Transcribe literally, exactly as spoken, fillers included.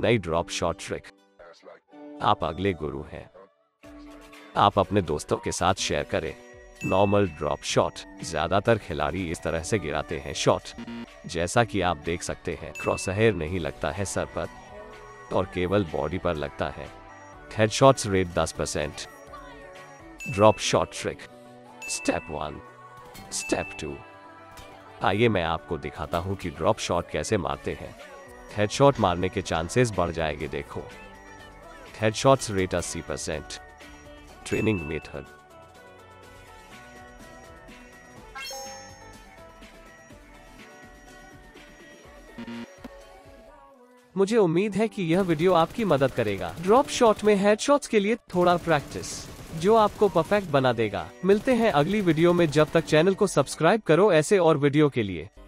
नई drop shot trick. आप अगले गुरु हैं। आप अपने दोस्तों के साथ शेयर करें। Normal drop shot. ज्यादातर खिलाड़ी इस तरह से गिराते हैं शॉट। जैसा कि आप देख सकते हैं, क्रॉसहेयर नहीं लगता है सर पर और केवल बॉडी पर लगता है। हेडशॉट्स रेट दस percent. Drop shot trick. Step one, step two. आइए मैं आपको दिखाता हूं कि ड्रॉप शॉट कैसे मारते हैं। हेडशॉट मारने के चांसेस बढ़ जाएंगे। देखो, हेडशॉट्स रेट अस्सी परसेंट। Training method. मुझे उम्मीद है कि यह वीडियो आपकी मदद करेगा ड्रॉप शॉट में हेडशॉट्स के लिए थोड़ा प्रैक्टिस, जो आपको परफेक्ट बना देगा। मिलते हैं अगली वीडियो में, जब तक चैनल को सब्सक्राइब करो ऐसे और वीडियो के लिए।